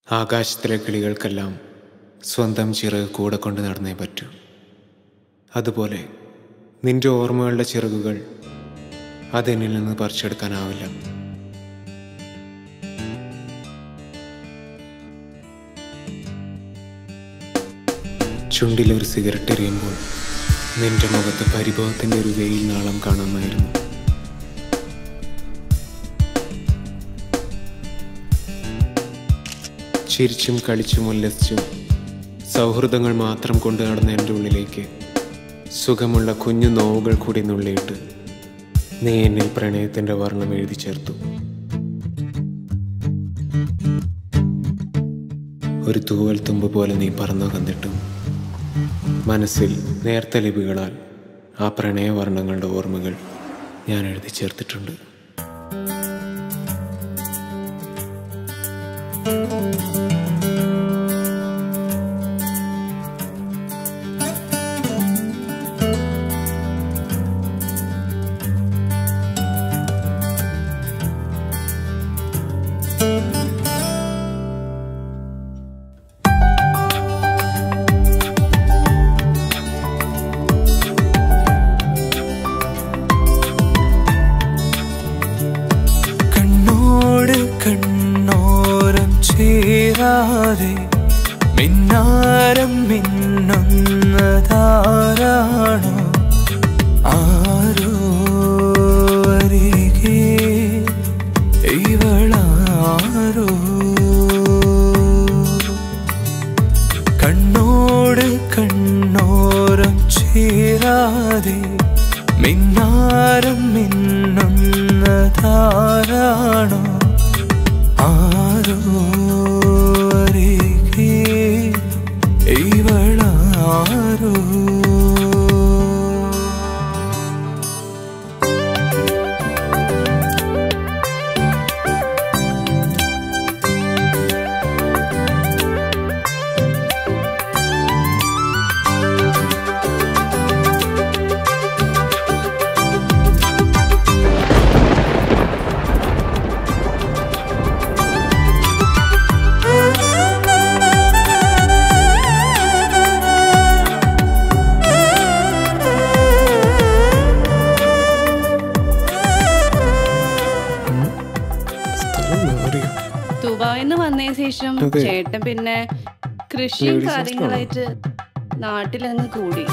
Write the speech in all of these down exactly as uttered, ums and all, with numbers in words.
ആകാശത്തിലെ കിളികൾക്കെല്ലാം സ്വന്തം ചിറക് കൂടെ കൊണ്ട് നടന്നേ പറ്റൂ. അതുപോലെ നിന്റെ ഓർമ്മകളുടെ ചിറകുകൾ അതെന്നിൽ നിന്ന് പറിച്ചെടുക്കാനാവില്ല. ചുണ്ടിലൊരു സിഗരറ്റ് എറിയുമ്പോൾ നിന്റെ മുഖത്ത് പരിഭവത്തിൻ്റെ ഒരു വെയിൽ നാളം കാണാമായിരുന്നു. ചിരിച്ചും കളിച്ചും ഉല്ലസിച്ചും സൗഹൃദങ്ങൾ മാത്രം കൊണ്ടു നടന്ന എൻ്റെ ഉള്ളിലേക്ക് സുഖമുള്ള കുഞ്ഞു നോവുകൾ കൂടി നുള്ളിയിട്ട് നീ എന്നിൽ പ്രണയത്തിൻ്റെ വർണ്ണം എഴുതി ചേർത്തു. ഒരു തൂവൽ തുമ്പ് പോലെ നീ പറന്നു കന്നിട്ടും മനസ്സിൽ നേർത്ത ലിപികളാൽ ആ പ്രണയവർണ്ണങ്ങളുടെ ഓർമ്മകൾ ഞാൻ എഴുതി ചേർത്തിട്ടുണ്ട്. കണ്ണോരം ചേരാതെ മിന്നാരം മിന്നുന്നതാരാണോ? ആരോ അരികെ ഇവളാരോ? കണ്ണോട് കണ്ണോരം ചേരാതെ മിന്നാരം മിന്നുന്നതാരാണോ? ആരോ അരികെ ഇവളാരോ? ദുബായിന്ന് വന്നതിന് ശേഷം ചേട്ടൻ പിന്നെ കൃഷിയും കാര്യങ്ങളായിട്ട് നാട്ടിലങ്ങ് കൂടി.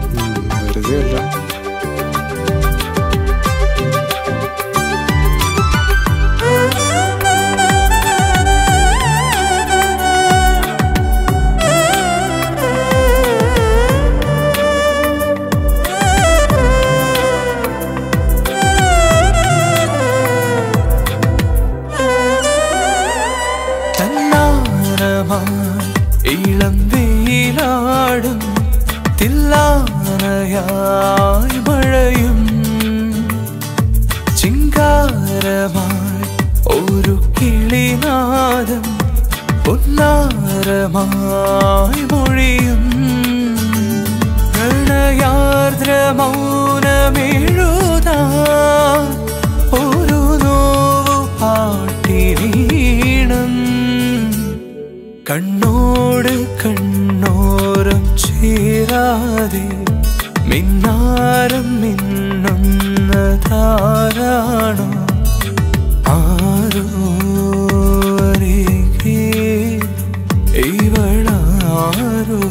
ഇളം വെയിലാടും തില്ലാനയായി മഴയും ചിങ്കാരമായി ഒരു കിളിനാദം പൊന്നാരമായി മൊഴിയും പ്രണയാർദ്ര മൗനമെഴുതാൻ ഒരു നോവു പാട്ടിനീണം. കണ്ണോട് കണ്ണോരം ചേരാതെ മിന്നാരം മിന്നുന്നതാരാണോ? ആരോ അരികെ ഇവളാരോ?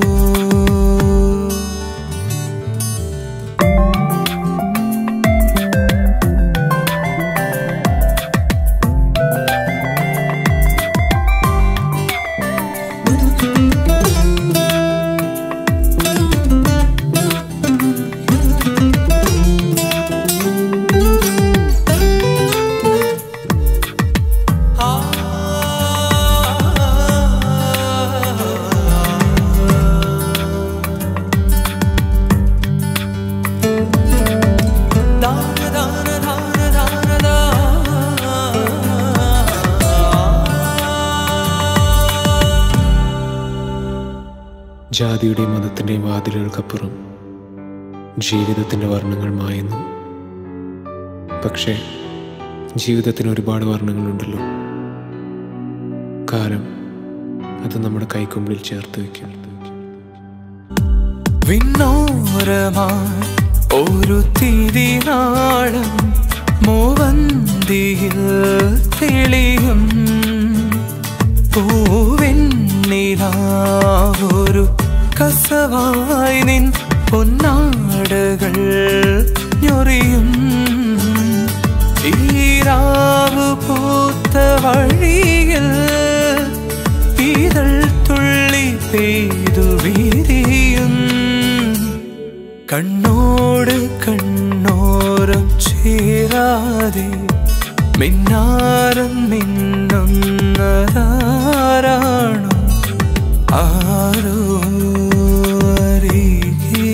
ജാതിയുടെയും മതത്തിൻ്റെയും വാതിലുകൾക്കപ്പുറം ജീവിതത്തിൻ്റെ വർണ്ണങ്ങൾ മായുന്നു. പക്ഷേ ജീവിതത്തിന് ഒരുപാട് വർണ്ണങ്ങളുണ്ടല്ലോ. കാലം, അത് നമ്മുടെ കൈക്കുമ്പിളിൽ ചേർത്ത് വയ്ക്കും. വിണ്ണോരമായി ഒരു തിരിനാളം മൂവന്തിയിൽ തെളിയും പൂവെണ്ണിലാവൊരു കസവായി നിൻ പൊന്നാടകൾ ഞൊറിയും ഈരാവ് പൂത്ത വഴിയിൽ ഇതൾ തുള്ളി പെയ്തു വിരിയും കണ്ണോട് കണ്ണോരം ചേരാതെ മിന്നാരം മിന്നുന്നതാരാണോ ആരോ അരികെ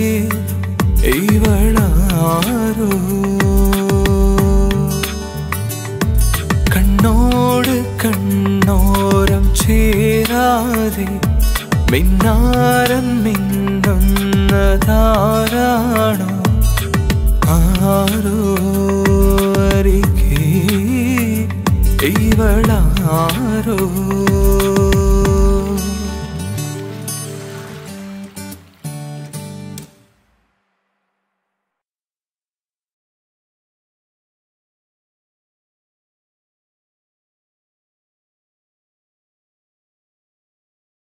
ഇവളാരോ കണ്ണോട് കണ്ണോരം ചേരാതെ മിന്നാരം മിന്നുന്നതാരാണോ ആരോ അരികെ ഇവളാരോ